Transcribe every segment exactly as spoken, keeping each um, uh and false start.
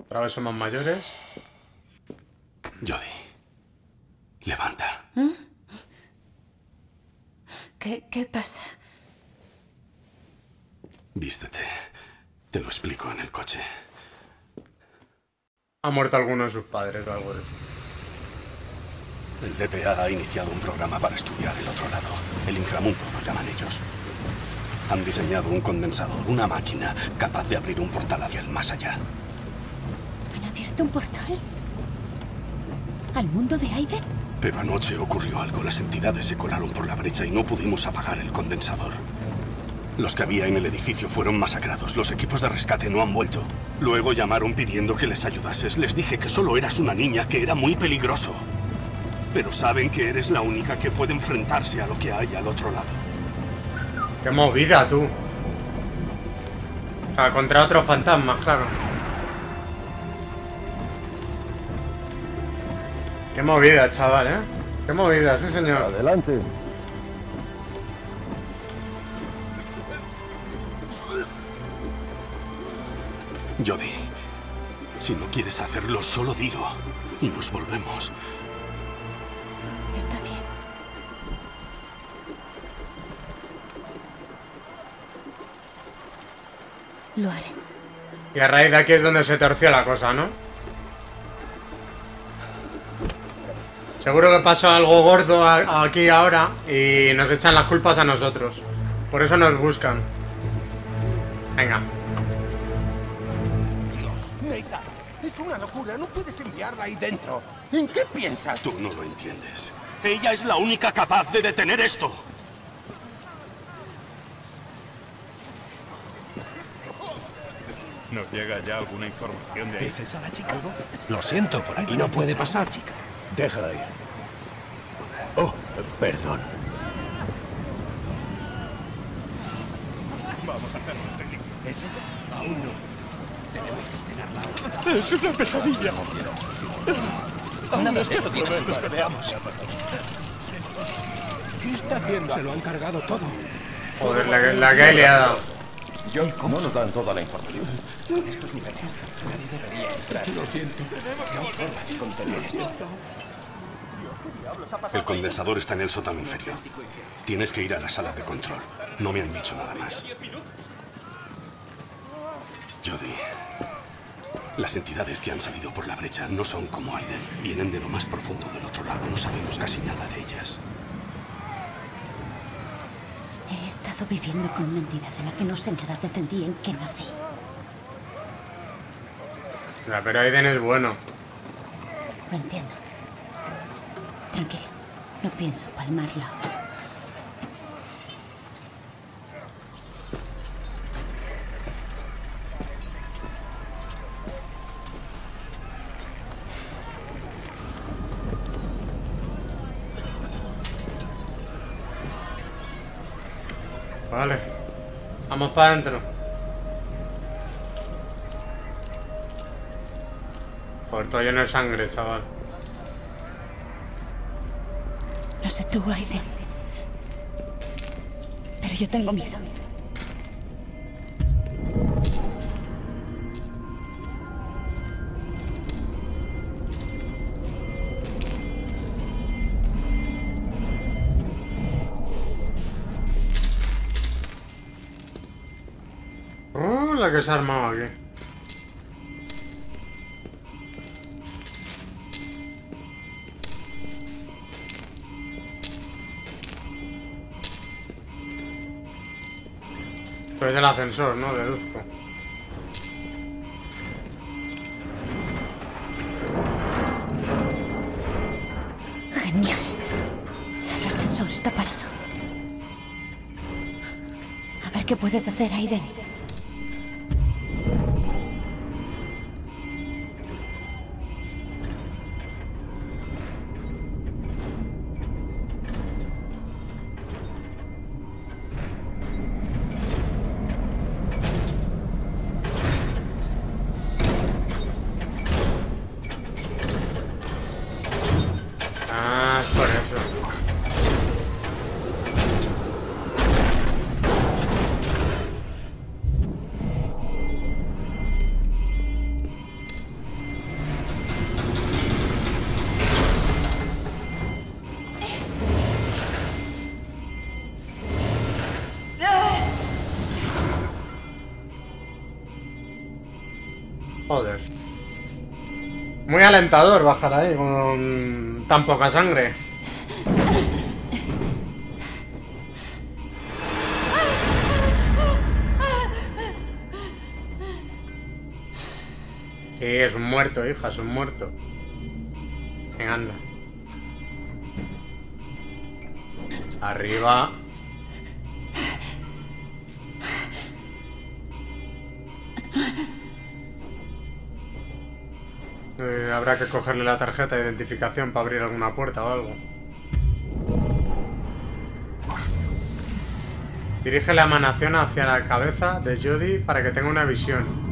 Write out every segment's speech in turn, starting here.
Otra vez somos mayores. Jodie, levanta. ¿Eh? ¿Qué, ¿Qué pasa? Vístete. Te lo explico en el coche. Ha muerto alguno de sus padres o algo de eso. El D P A ha iniciado un programa para estudiar el otro lado. El inframundo lo llaman ellos. Han diseñado un condensador, una máquina capaz de abrir un portal hacia el más allá. ¿Han abierto un portal? ¿Al mundo de Aiden? Pero anoche ocurrió algo. Las entidades se colaron por la brecha y no pudimos apagar el condensador. Los que había en el edificio fueron masacrados. Los equipos de rescate no han vuelto. Luego llamaron pidiendo que les ayudases. Les dije que solo eras una niña, que era muy peligroso. Pero saben que eres la única que puede enfrentarse a lo que hay al otro lado. ¡Qué movida, tú! O sea, contra otros fantasmas, claro. ¡Qué movida, chaval, eh! ¡Qué movida, sí, señor! Adelante. Jodie, si no quieres hacerlo, solo dilo. Y nos volvemos. Está bien. Lo haré. Y a raíz de aquí es donde se torció la cosa, ¿no? Seguro que pasó algo gordo a- aquí ahora y nos echan las culpas a nosotros. Por eso nos buscan. Venga. Dios, Nathan, es una locura. No puedes enviarla ahí dentro. ¿En qué piensas? Tú no lo entiendes. Ella es la única capaz de detener esto. ¿Nos llega ya alguna información de ahí? ¿Es esa la chica? ¿Algo? Lo siento, por aquí no puede pasar. Déjala ir. Oh, perdón. Vamos a hacerlo técnico. ¿Es ella? Aún no. Tenemos que esperarla ahora. ¡Es una pesadilla! Nada de esto tiene sentido. Veamos. ¿Qué está haciendo? Se lo han cargado todo. Joder, la, que- la que hay liada. Yo, no nos dan toda la información. Con estos niveles, nadie debería entrar. Lo siento. No hay forma de contener esto. El condensador está en el sótano inferior. Tienes que ir a la sala de control. No me han dicho nada más. Jodie, las entidades que han salido por la brecha no son como Aiden. Vienen de lo más profundo del otro lado. No sabemos casi nada de ellas. He estado viviendo con una entidad de la que no sé nada desde el día en que nací. Ya, pero Aiden es bueno. Lo entiendo. Tranquilo. No pienso palmarla ahora. Vale. Vamos para adentro. Joder, todo lleno de sangre, chaval. No sé tú, Aiden. Pero yo tengo miedo. Uh, la que se ha armado aquí. Esto es el ascensor, ¿no? Deduzco. Genial. El ascensor está parado. A ver qué puedes hacer, Aiden. Ah, es por eso. Joder. Muy alentador bajar ahí con tan poca sangre. Sí, es un muerto, hija, es un muerto. Venga, anda. Arriba. Eh, habrá que cogerle la tarjeta de identificación para abrir alguna puerta o algo. Dirige la emanación hacia la cabeza de Jodie para que tenga una visión.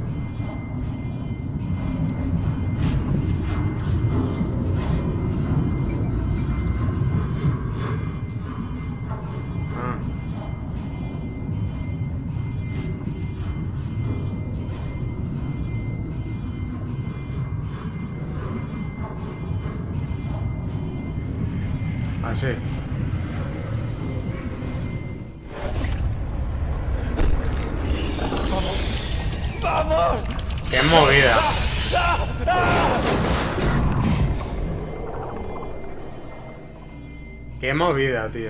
Así. ¡Vamos! ¡Qué movida! ¡Qué movida, tío!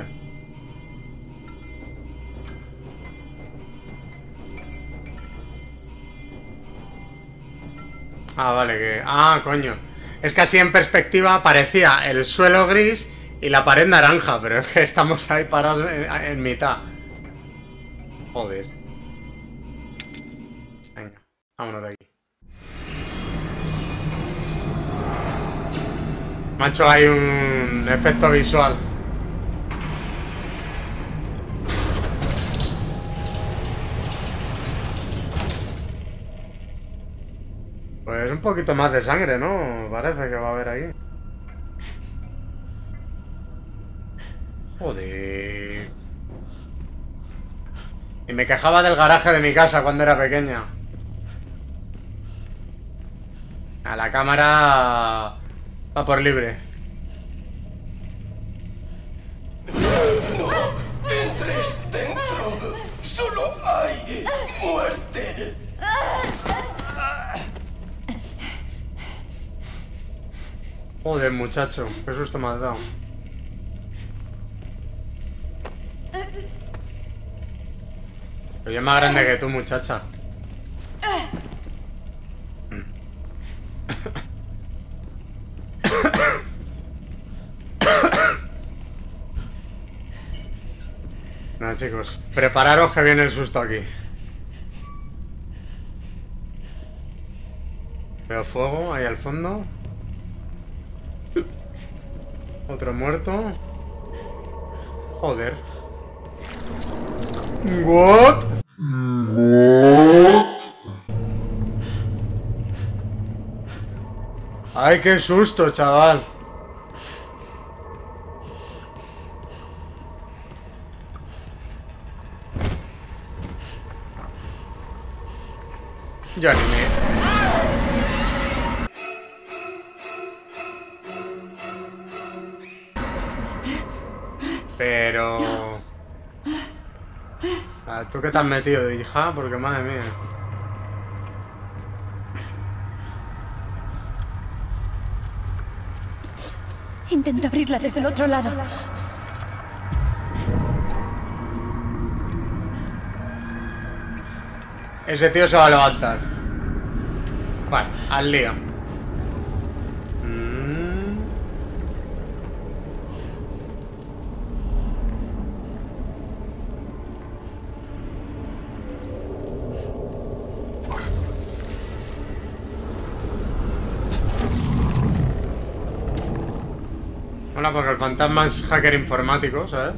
Ah, vale, que... Ah, coño. Es que así en perspectiva parecía el suelo gris y la pared naranja, pero es que estamos ahí parados en, en mitad. Joder. Venga, vámonos de aquí. Macho, hay un efecto visual. Pues un poquito más de sangre, ¿no? Parece que va a haber ahí. Joder. Y me quejaba del garaje de mi casa cuando era pequeña. A la cámara va por libre. ¡No entres dentro! ¡Solo hay muerte! Joder, muchacho, qué susto me has dado. Yo soy más grande que tú, muchacha. Nada, chicos, prepararos que viene el susto aquí. Veo fuego ahí al fondo. Otro muerto. Joder. What? Ay, qué susto, chaval. Yo ni me... Pero... Ah, ¿tú qué te has metido, hija? Porque madre mía. Intenta abrirla desde el otro lado. Ese tío se va a levantar. Vale, al lío. Mm. Hola, porque el fantasma es hacker informático, ¿sabes?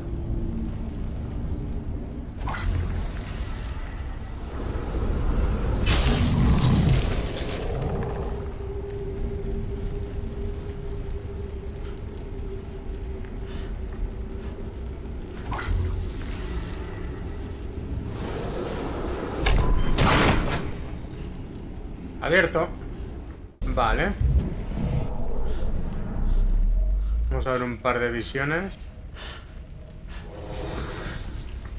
Abierto. Vale. Vamos a ver un par de visiones.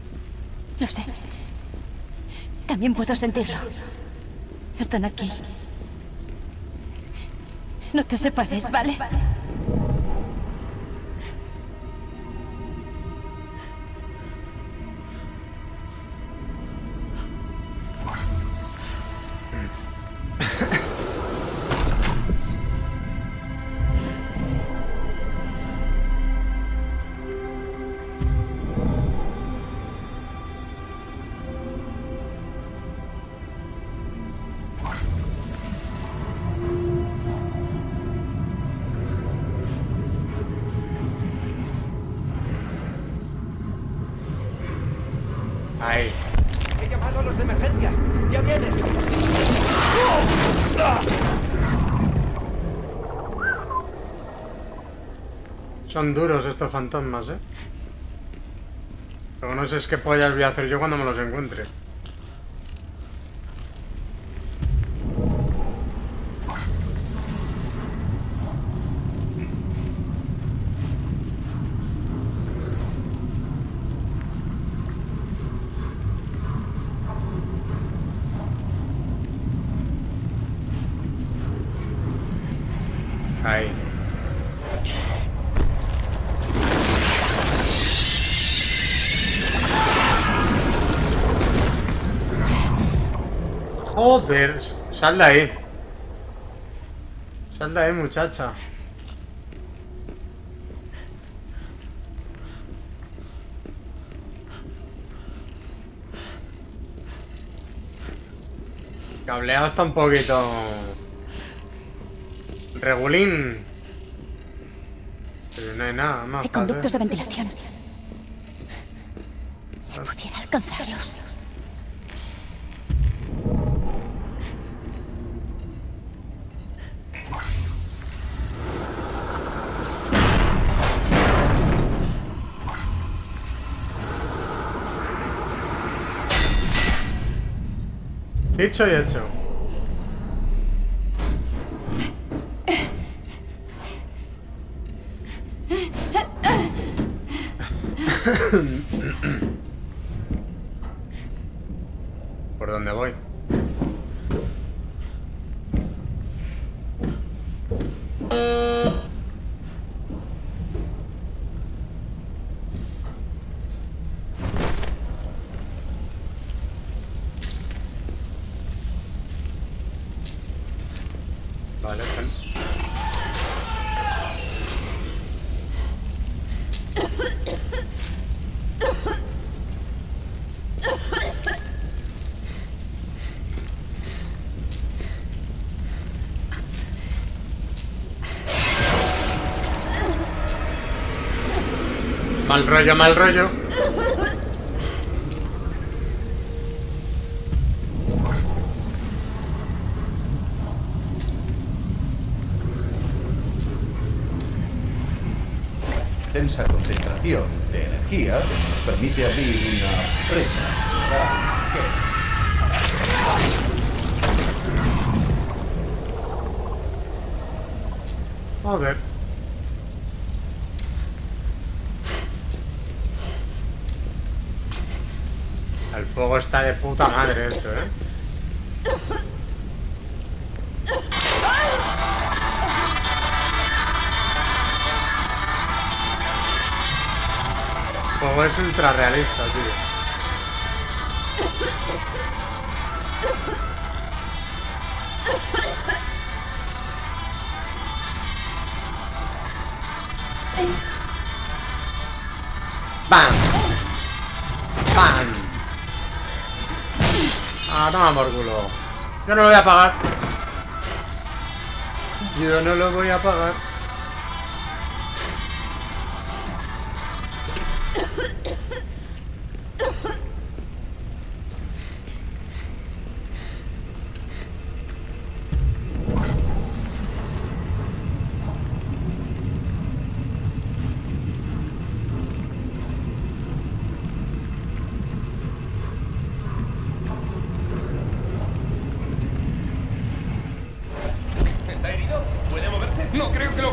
Lo sé. También puedo sentirlo. Están aquí. No te separes, ¿vale? Ahí. He llamado a los de emergencia. ¡Ya vienen! Son duros estos fantasmas, ¿eh? Pero no sé es qué pollas voy a hacer yo cuando me los encuentre. Ahí. Joder, sal de ahí. Sal de ahí, muchacha. Cableado está un poquito regulín. Pero no hay nada más. Hay conductos de ventilación. Si pudiera alcanzarlos. Dicho y hecho. ¿Por dónde voy? Vale, pen- Mal rollo, mal rollo. Intensa concentración de energía que nos permite abrir una presa. ¿Verdad? ¿Qué? Joder. El fuego está de puta madre hecho, ¿eh? El fuego es ultra realista, tío. ¡Bam! ¡Bam! Ah, toma por culo. Yo no lo voy a pagar. Yo no lo voy a pagar. ¿Está herido? ¿Puede moverse? No creo que lo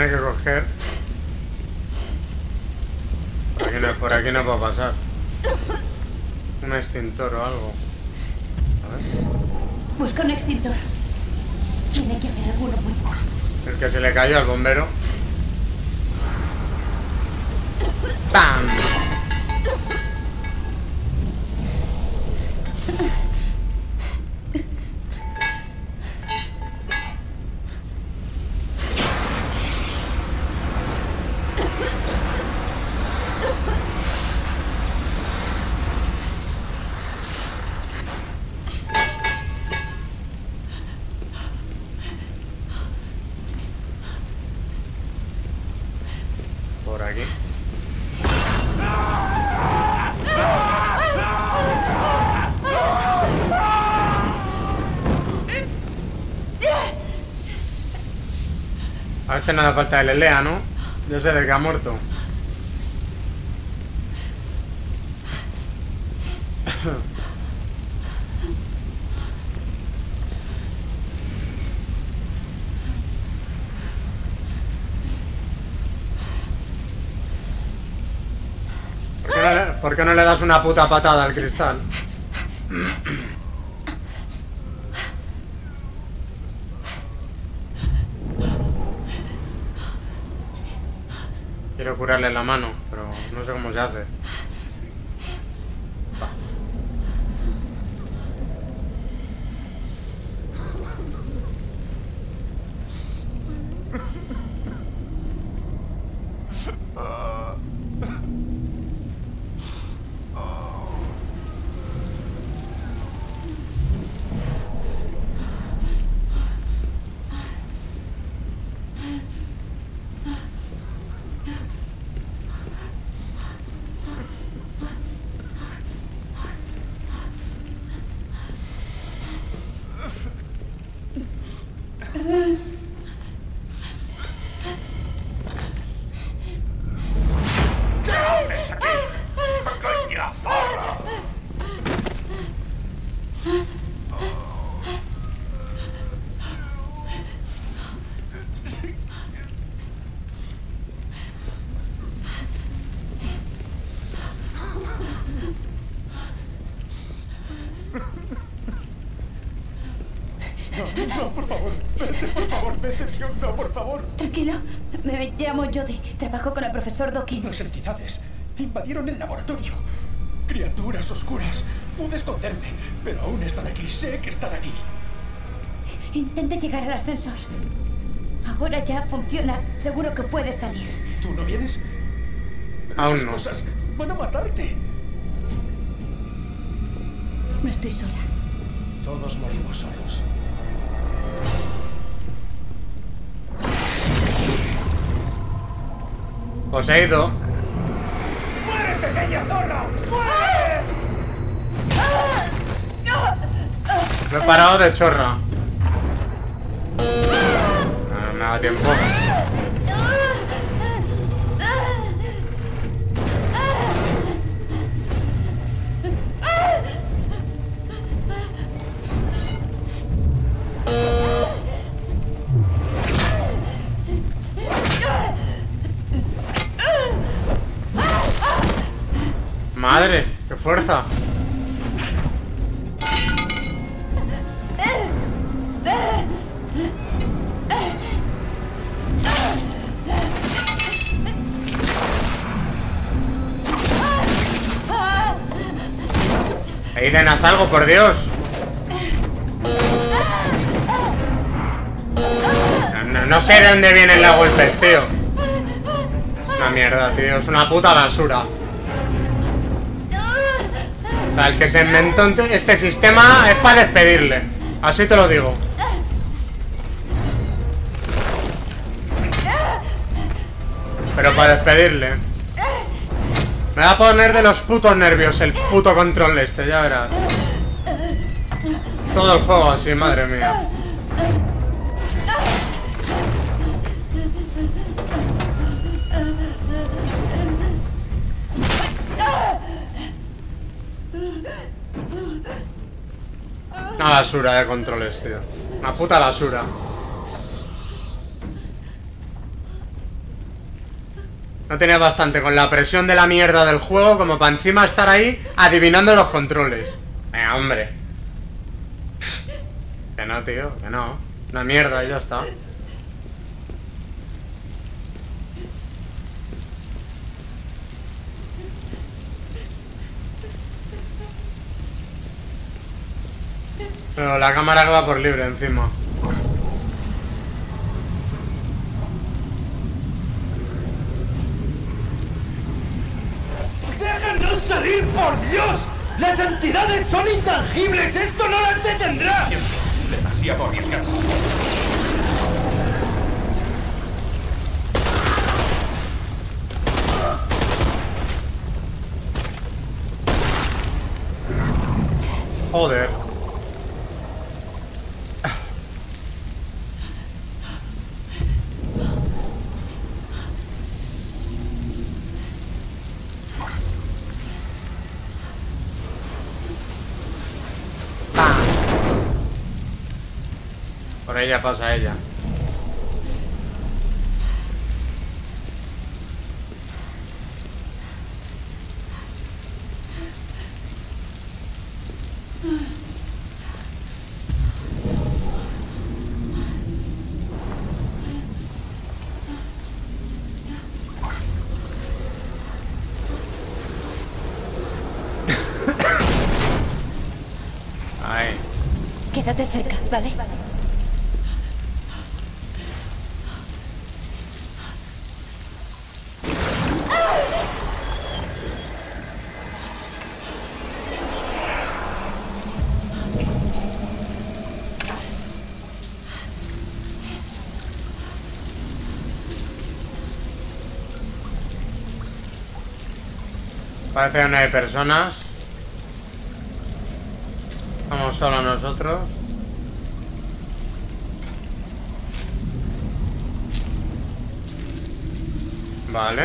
tener que coger. Por aquí no, por aquí no puedo pasar. Un extintor o algo. A ver. Busca un extintor. Tiene que haber alguno muy... El que se le cayó al bombero. ¡Pam! Por aquí. A este no hace falta que le lea, ¿no? Yo sé de que ha muerto. ¿Por qué no le, por qué no le das una puta patada al cristal? Quiero curarle la mano, pero no sé cómo se hace. Va. No, por favor, vete, por favor, vete, tío, no, por favor. Tranquilo, me llamo Jodie. Trabajo con el profesor Dawkins. Las entidades invadieron el laboratorio. Criaturas oscuras. Pude esconderme, pero aún están aquí. Sé que están aquí. Intente llegar al ascensor. Ahora ya funciona. Seguro que puedes salir. ¿Tú no vienes? Aún Esas no. cosas van a matarte. No estoy sola. Todos morimos solos. Poseído. ¡Muere, pequeña zorra! ¡Muere! Me he parado de chorra. No, no me da tiempo. Madre, qué fuerza. Aiden, haz algo, por Dios. No, no, no sé de dónde vienen los golpes, tío. Una mierda, tío. Es una puta basura. O sea, el que se inventó este sistema es para despedirle. Así te lo digo. Pero para despedirle. Me va a poner de los putos nervios el puto control este, ya verás. Todo el juego así, madre mía. Una basura de controles, tío. Una puta basura. No tenía bastante con la presión de la mierda del juego como para encima estar ahí adivinando los controles. Eh, hombre. Que no, tío, que no. Una mierda y ya está. Pero la cámara que va por libre encima. ¡Déjanos salir, por Dios! ¡Las entidades son intangibles! ¡Esto no las detendrá! Siempre. Demasiado arriesgado. Joder. Por ella pasa ella. Ahí. Quédate cerca, ¿vale? Parece que no hay personas. Estamos solo nosotros. Vale.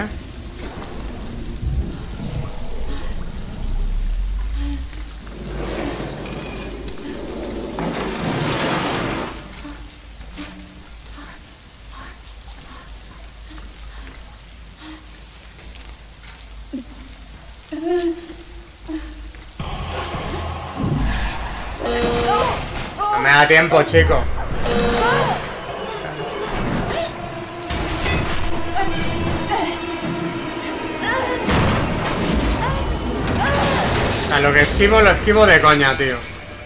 No me da tiempo, chico. O sea, lo que esquivo, lo esquivo de coña, tío.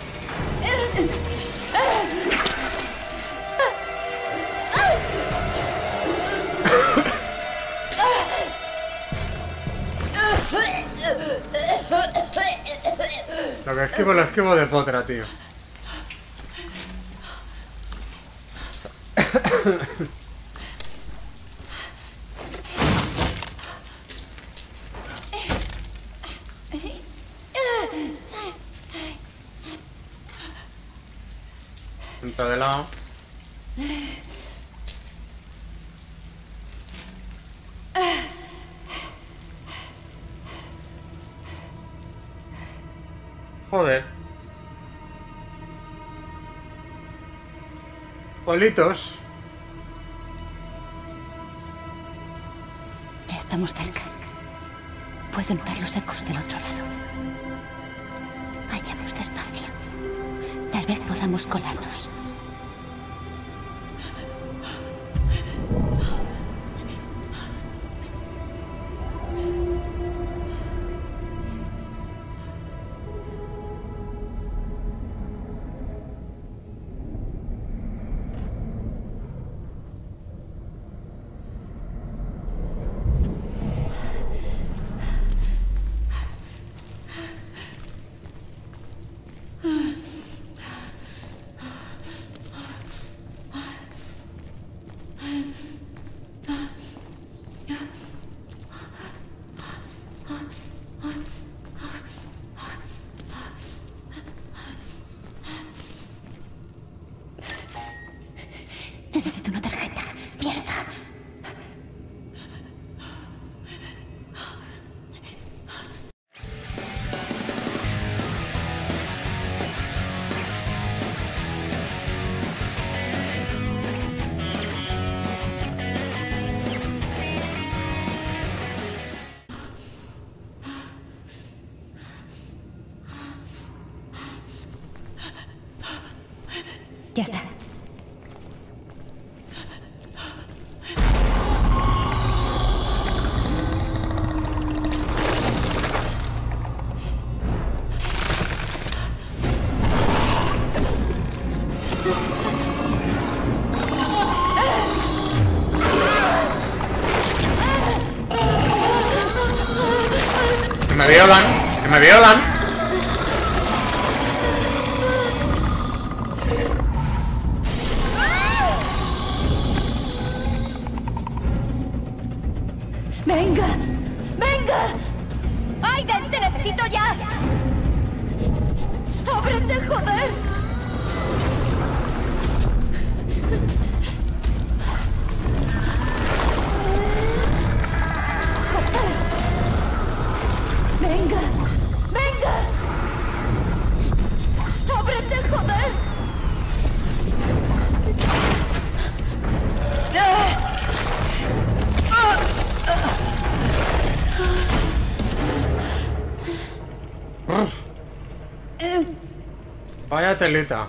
Lo que esquivo, lo esquivo de potra, tío. Punto de lado. Joder. Politos. Ya estamos cerca. Puedo notar los ecos del otro lado. Vayamos despacio. Tal vez podamos colarnos. Necesito una tarjeta. Mierda. Ya está. Que me violan, que me violan. ¡Venga! ¡Venga! ¡Aiden, te necesito ya! ¡Ábrete, joder! ¡Joder! ¡Venga! ¡Venga! ¡Ábrete, joder! Vaya telita.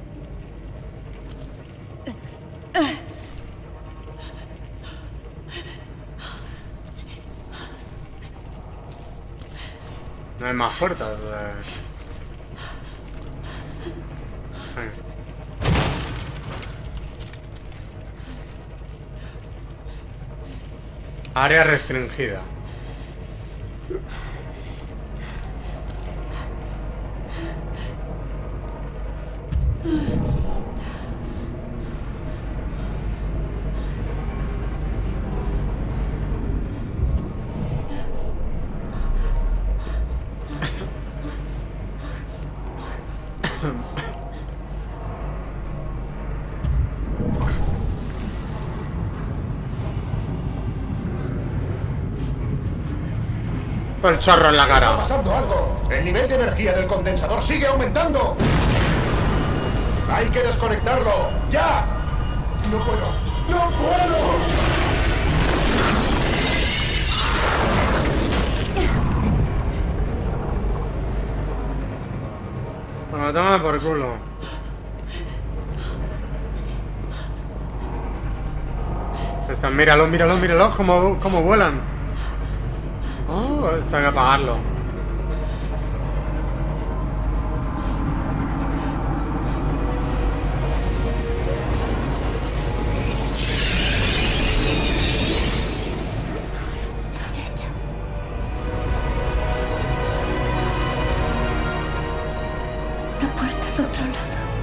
No hay más puertas. Eh. Sí. Área restringida. Todo el chorro en la cara. ¡Está pasando algo! El nivel de energía del condensador sigue aumentando. Hay que desconectarlo. ¡Ya! No puedo. ¡No puedo! Bueno, toma por culo. Están, míralo, míralo, míralo, cómo, cómo vuelan. Oh, esto hay que apagarlo. Una puerta al otro lado.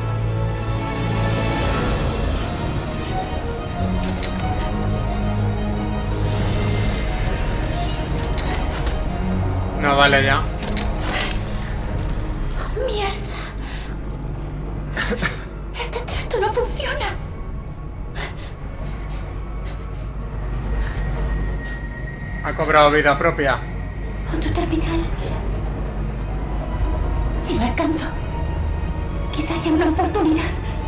No vale ya. ¡Mierda! Este texto no funciona. Ha cobrado vida propia. Otro terminal. Si lo alcanzo, quizá haya una oportunidad.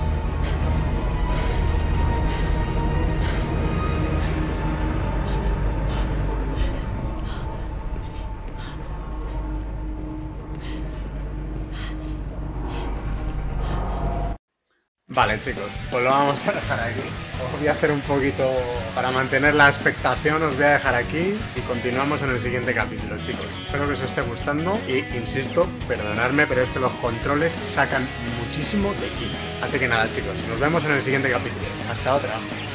Vale, chicos, pues lo vamos a dejar aquí. Os voy a hacer un poquito para mantener la expectación, os voy a dejar aquí y continuamos en el siguiente capítulo, chicos. Espero que os esté gustando y, insisto, perdonadme, pero es que los controles sacan muchísimo de aquí. Así que nada, chicos, nos vemos en el siguiente capítulo. Hasta otra.